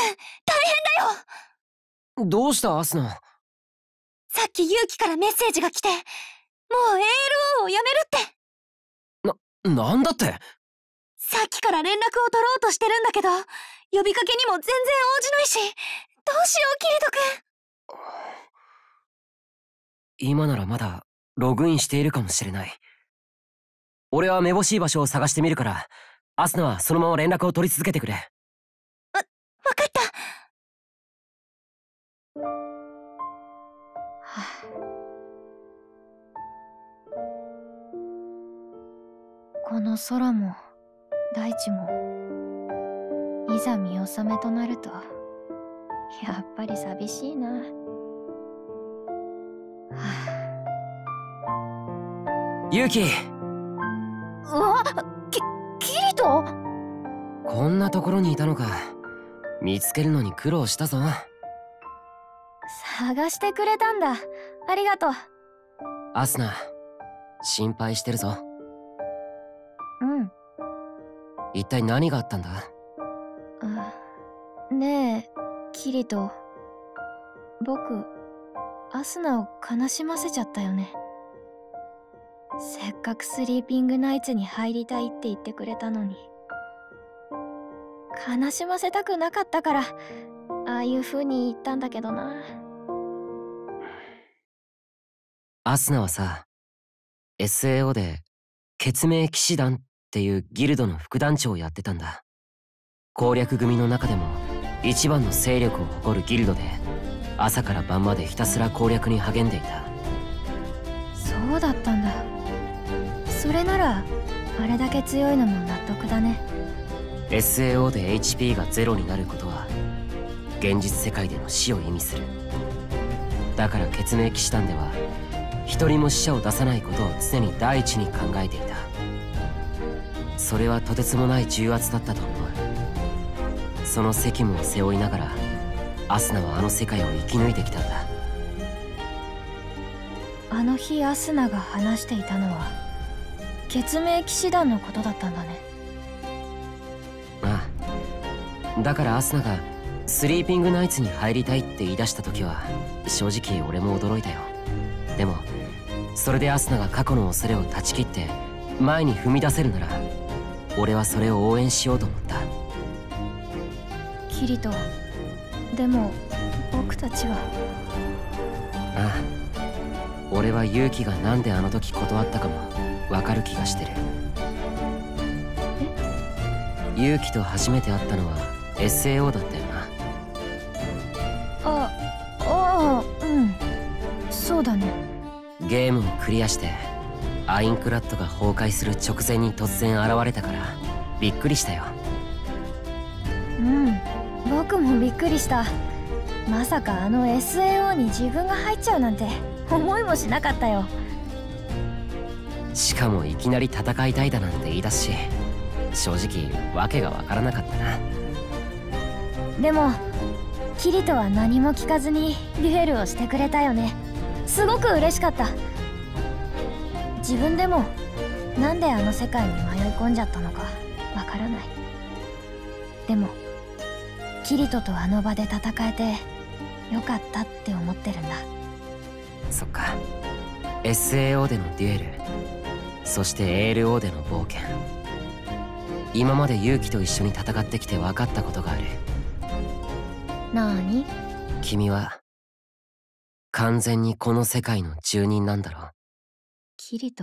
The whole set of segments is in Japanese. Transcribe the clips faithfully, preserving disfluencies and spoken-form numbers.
大変だよ。 どうしたアスナ？ さっきユウキからメッセージが来て、もう エーエルオー をやめるって。 な、なんだって？ さっきから連絡を取ろうとしてるんだけど、呼びかけにも全然応じないし、どうしよう、キリト君。 今ならまだログインしているかもしれない。俺はめぼしい場所を探してみるから、アスナはそのまま連絡を取り続けてくれ。わ、 わかった。はあ、この空も大地もいざ見納めとなるとやっぱり寂しいな。はあ、ユウキ。 うわ、キ、キリト？ こんなところにいたのか。見つけるのに苦労したぞ。 探してくれたんだ。ありがとう。 アスナ、心配してるぞ。 うん。 一体何があったんだ？ あ、ねえ、キリト。僕、アスナを悲しませちゃったよね。せっかくスリーピングナイツに入りたいって言ってくれたのに。悲しませたくなかったから、ああいう風に言ったんだけどな。 アスナはさ、エスエーオー で血明騎士団っていうギルドの副団長をやってたんだ。攻略組の中でも一番の勢力を誇るギルドで、朝から晩までひたすら攻略に励んでいた。 そうだったんだ。それならあれだけ強いのも納得だね。 エスエーオー で エイチピー がゼロになることは現実世界での死を意味する。だから血明騎士団では一人も死者を出さないことを常に第一に考えていた。それはとてつもない重圧だったと思う。その責務を背負いながらアスナはあの世界を生き抜いてきたんだ。 あの日アスナが話していたのは血明騎士団のことだったんだね。 ああ、だからアスナがスリーピングナイツに入りたいって言い出した時は正直俺も驚いたよ。でもそれでアスナが過去の恐れを断ち切って前に踏み出せるなら俺はそれを応援しようと思った。 キリト、でも僕たちは。 ああ、俺は勇気がなんであの時断ったかもわかる気がしてる。え？勇気と初めて会ったのは エスエーオー だったよな。 あ、ああ、うん、そうだね。 ゲームをクリアしてアインクラッドが崩壊する直前に突然現れたからびっくりしたよ。 うん、僕もびっくりした。まさかあの エスエーオー に自分が入っちゃうなんて思いもしなかったよ。 しかもいきなり戦いたいだなんて言い出すし、正直訳がわからなかったな。 でもキリトは何も聞かずにデュエルをしてくれたよね。すごく嬉しかった。自分でもなんであの世界に迷い込んじゃったのかわからない。でもキリトとあの場で戦えてよかったって思ってるんだ。 そっか。 エスエーオー でのデュエル、そして エーエルオー での冒険。今まで勇気と一緒に戦ってきて分かったことがある。 なーに？ 君は完全にこの世界の住人なんだろう。 キリト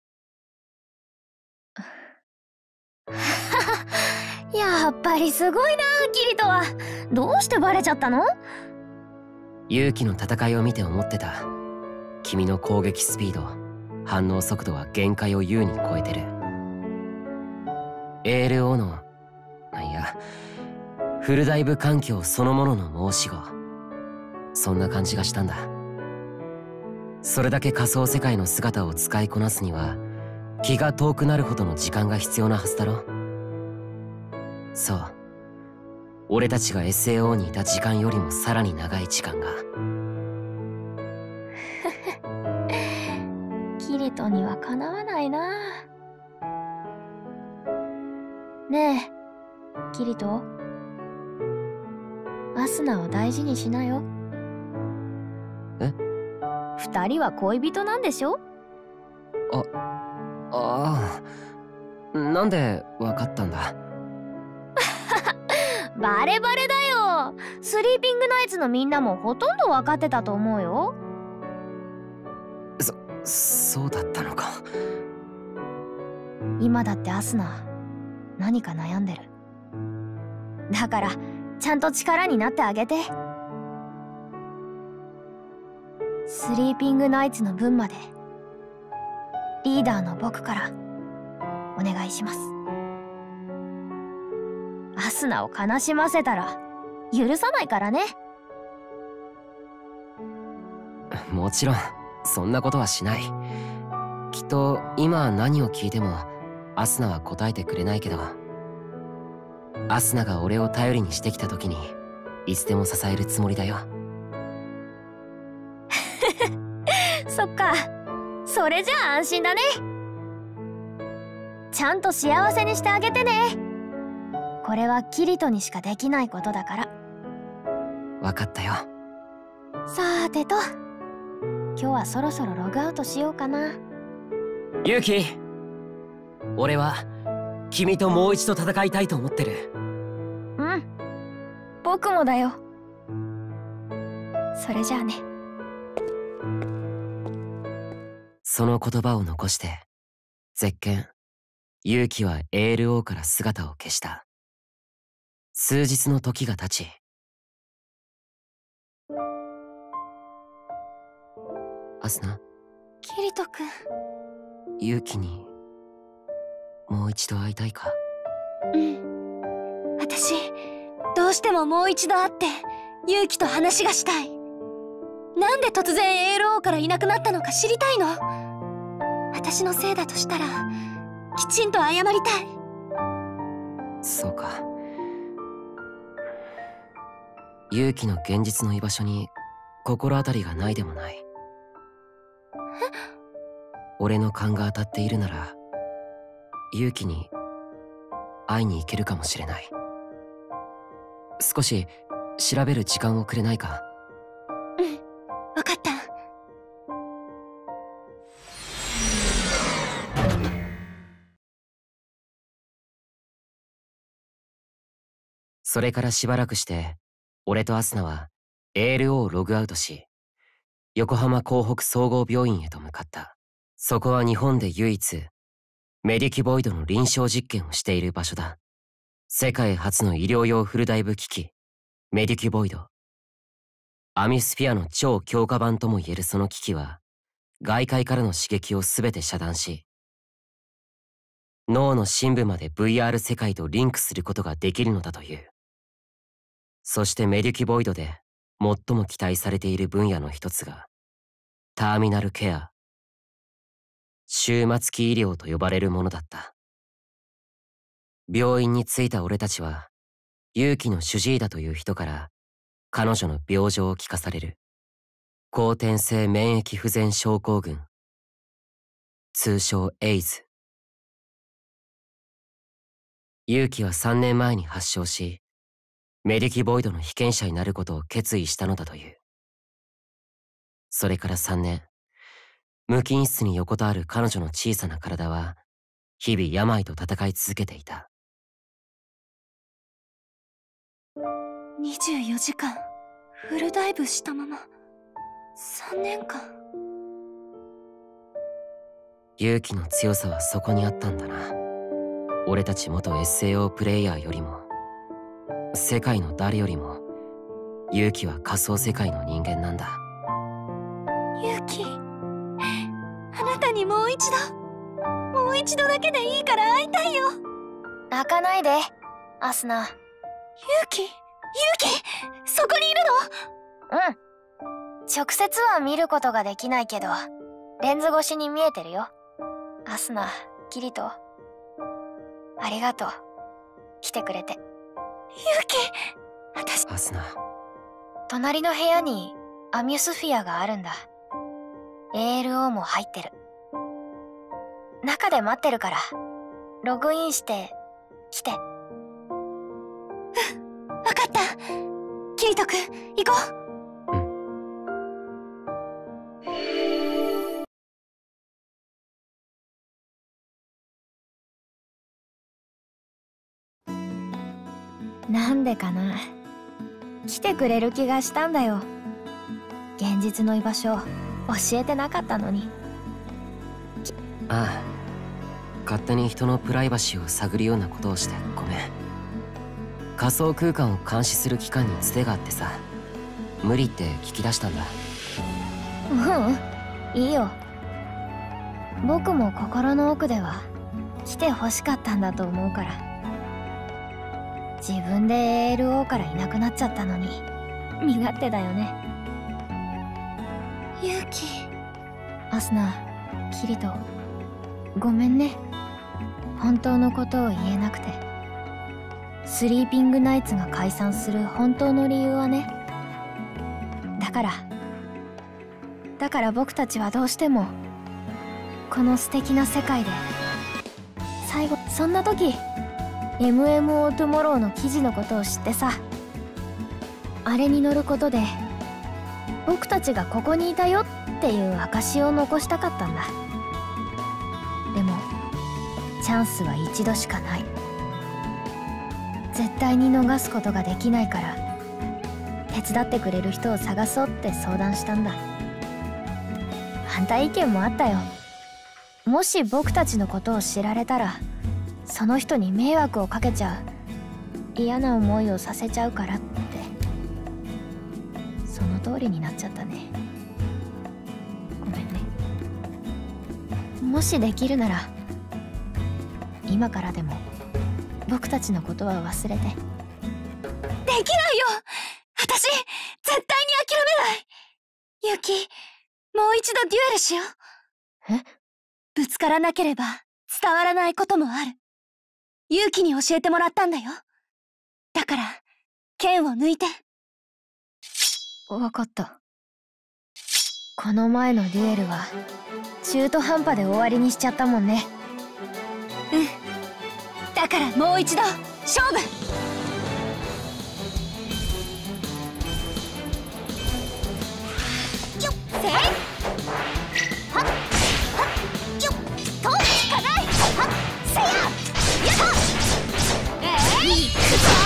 やっぱりすごいな、キリトは。どうしてバレちゃったの？ 勇気の戦いを見て思ってた。君の攻撃スピード、反応速度は限界を優に超えてる。 エーエルオー のいやフルダイブ環境そのものの申し子、そんな感じがしたんだ。それだけ仮想世界の姿を使いこなすには気が遠くなるほどの時間が必要なはずだろ。そう、俺たちが エスエーオー にいた時間よりもさらに長い時間が。 キリトにはかなわないな。ねえキリト、 アスナを大事にしなよ。 え？ 二人は恋人なんでしょ？ あ、ああ、なんでわかったんだ？ バレバレだよ。スリーピングナイツのみんなもほとんど分かってたと思うよ。 そ、そうだったのか。 今だってアスナ何か悩んでる。だからちゃんと力になってあげて。スリーピングナイツの分までリーダーの僕からお願いします。アスナを悲しませたら許さないからね。 もちろんそんなことはしない。きっと今何を聞いてもアスナは答えてくれないけど、アスナが俺を頼りにしてきた時にいつでも支えるつもりだよ。 そっか、それじゃあ安心だね。ちゃんと幸せにしてあげてね。これはキリトにしかできないことだから。 分かったよ。 さーてと、今日はそろそろログアウトしようかな。 ユキ、俺は君ともう一度戦いたいと思ってる。 うん、僕もだよ。それじゃあね。 その言葉を残してゼッケン、ユウキは エーエルオー から姿を消した。数日の時が経ち、アスナ、 キリト君、 ユウキにもう一度会いたいか？ うん、私どうしてももう一度会ってユウキと話がしたい。なんで突然 エーエルオー からいなくなったのか知りたいの。私のせいだとしたらきちんと謝りたい。 そうか。ユウキの現実の居場所に心当たりがないでもない。俺の勘が当たっているならユウキに会いに行けるかもしれない。少し調べる時間をくれないか？ うん、分かった。 それからしばらくして俺とアスナは エーエルオー をログアウトし、横浜港北総合病院へと向かった。そこは日本で唯一メディキボイドの臨床実験をしている場所だ。世界初の医療用フルダイブ機器メディキボイド。アミスフィアの超強化版ともいえるその機器は外界からの刺激をすべて遮断し、脳の深部まで ブイアール 世界とリンクすることができるのだという。そしてメディキボイドで最も期待されている分野の一つがターミナルケア、終末期医療と呼ばれるものだった。病院に着いた俺たちはユウキの主治医だという人から彼女の病状を聞かされる。後天性免疫不全症候群、通称エイズ。ユウキはさんねんまえに発症し、メディキボイドの被験者になることを決意したのだという。それからさんねん、無菌室に横たわる彼女の小さな体は日々病と戦い続けていた。 にじゅうよじかんフルダイブしたままさんねんかん。 勇気の強さはそこにあったんだな。俺たち元 エスエーオー プレイヤーよりも、世界の誰よりも勇気は仮想世界の人間なんだ。 勇気、あなたにもう一度もう一度だけでいいから会いたいよ。泣かないでアスナ。勇気、勇気、そこにいるの？うん、直接は見ることができないけどレンズ越しに見えてるよ。アスナ、キリト、ありがとう、来てくれて。勇気、私、 アスナ、 隣の部屋にアミュスフィアがあるんだ。 エーエルオー も入ってる。中で待ってるからログインして来て。うん、分かった。キリト、 人くん、行こう。なんでかな、来てくれる気がしたんだよ。現実の居場所教えてなかったのに。 ああ、勝手に人のプライバシーを探るようなことをしてごめん。仮想空間を監視する機関にツテがあってさ、無理って聞き出したんだ。 ううん、いいよ。僕も心の奥では来て欲しかったんだと思うから。自分で エーエルオー からいなくなっちゃったのに身勝手だよね。ユウキ、アスナ、キリト、ごめんね。本当のことを言えなくて。スリーピングナイツが解散する本当の理由はね、だからだから僕たちはどうしてもこの素敵な世界で最後。そんな時 エムエムオー トゥモローの記事のことを知ってさ、あれに乗ることで僕たちがここにいたよっていう証を残したかったんだ。でもチャンスは一度しかない。絶対に逃すことができないから手伝ってくれる人を探そうって相談したんだ。反対意見もあったよ。もし僕たちのことを知られたらその人に迷惑をかけちゃう、嫌な思いをさせちゃうからって。その通りになっちゃったね。ごめんね。もしできるなら今からでも僕たちのことは忘れて。できないよ、私絶対に諦めない。ユウキ、もう一度デュエルしよう。え？ぶつからなければ伝わらないこともある。ユウキに教えてもらったんだよ。だから剣を抜いて。わかった。この前のデュエルは中途半端で終わりにしちゃったもんね。うん、だからもう一度勝負。よっせいはっはっよっとかないはっせややっえいいくぞ。